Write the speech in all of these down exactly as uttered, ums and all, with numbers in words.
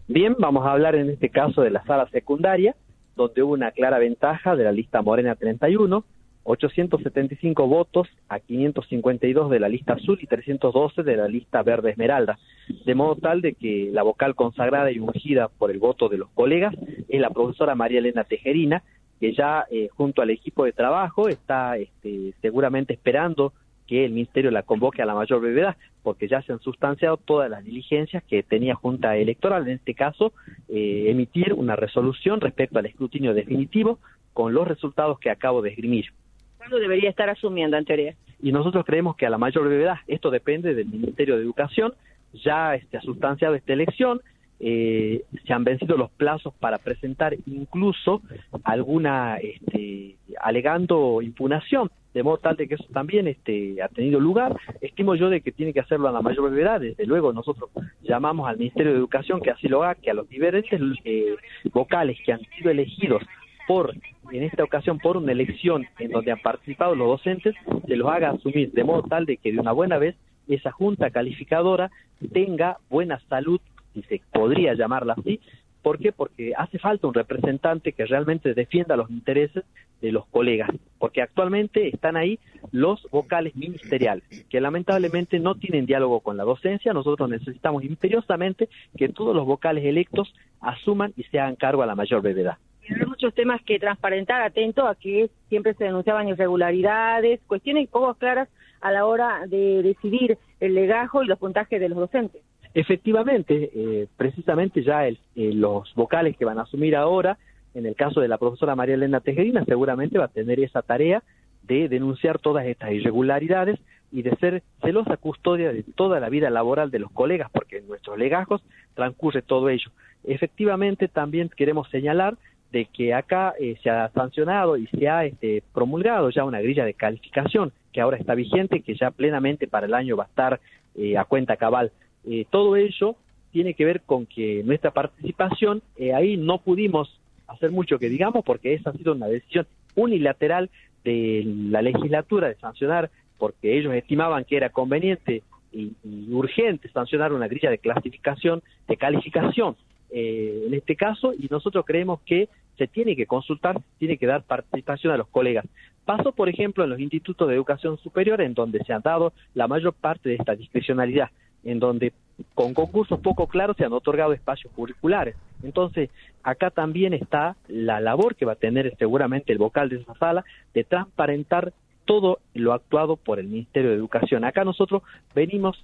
Bien, vamos a hablar en este caso de la sala secundaria, donde hubo una clara ventaja de la lista Morena treinta y uno, ochocientos setenta y cinco votos a quinientos cincuenta y dos de la lista azul y trescientos doce de la lista verde esmeralda, de modo tal de que la vocal consagrada y ungida por el voto de los colegas es la profesora María Elena Tejerina, que ya eh, junto al equipo de trabajo está este, seguramente esperando que el Ministerio la convoque a la mayor brevedad, porque ya se han sustanciado todas las diligencias que tenía Junta Electoral, en este caso, eh, emitir una resolución respecto al escrutinio definitivo con los resultados que acabo de esgrimir. ¿Cuándo debería estar asumiendo, en teoría? Y nosotros creemos que a la mayor brevedad, esto depende del Ministerio de Educación, ya este, ha sustanciado esta elección, eh, se han vencido los plazos para presentar incluso alguna, este, alegando impugnación, de modo tal de que eso también este, ha tenido lugar. Estimo yo de que tiene que hacerlo a la mayor brevedad. Desde luego nosotros llamamos al Ministerio de Educación que así lo haga, que a los diferentes eh, vocales que han sido elegidos por, en esta ocasión, por una elección en donde han participado los docentes, se los haga asumir, de modo tal de que de una buena vez esa junta calificadora tenga buena salud, si se podría llamarla así. ¿Por qué? Porque hace falta un representante que realmente defienda los intereses de los colegas, porque actualmente están ahí los vocales ministeriales, que lamentablemente no tienen diálogo con la docencia. Nosotros necesitamos imperiosamente que todos los vocales electos asuman y se hagan cargo a la mayor brevedad. Hay muchos temas que transparentar, atento a que siempre se denunciaban irregularidades, cuestiones poco claras a la hora de decidir el legajo y los puntajes de los docentes. Efectivamente, eh, precisamente ya el, eh, los vocales que van a asumir ahora, en el caso de la profesora María Elena Tejerina, seguramente va a tener esa tarea de denunciar todas estas irregularidades y de ser celosa custodia de toda la vida laboral de los colegas, porque en nuestros legajos transcurre todo ello. Efectivamente, también queremos señalar de que acá eh, se ha sancionado y se ha este, promulgado ya una grilla de calificación que ahora está vigente, que ya plenamente para el año va a estar eh, a cuenta cabal. Eh, todo ello tiene que ver con que nuestra participación, eh, ahí no pudimos hacer mucho que digamos, porque esa ha sido una decisión unilateral de la legislatura de sancionar, porque ellos estimaban que era conveniente y, y urgente sancionar una grilla de clasificación, de calificación, eh, en este caso, y nosotros creemos que se tiene que consultar, tiene que dar participación a los colegas. Pasó, por ejemplo, en los institutos de educación superior, en donde se ha dado la mayor parte de esta discrecionalidad, en donde con concursos poco claros se han otorgado espacios curriculares. Entonces, acá también está la labor que va a tener seguramente el vocal de esa sala de transparentar todo lo actuado por el Ministerio de Educación. Acá nosotros venimos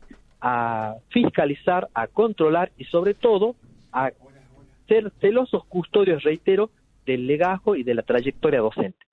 a fiscalizar, a controlar y sobre todo a ser celosos custodios, reitero, del legajo y de la trayectoria docente.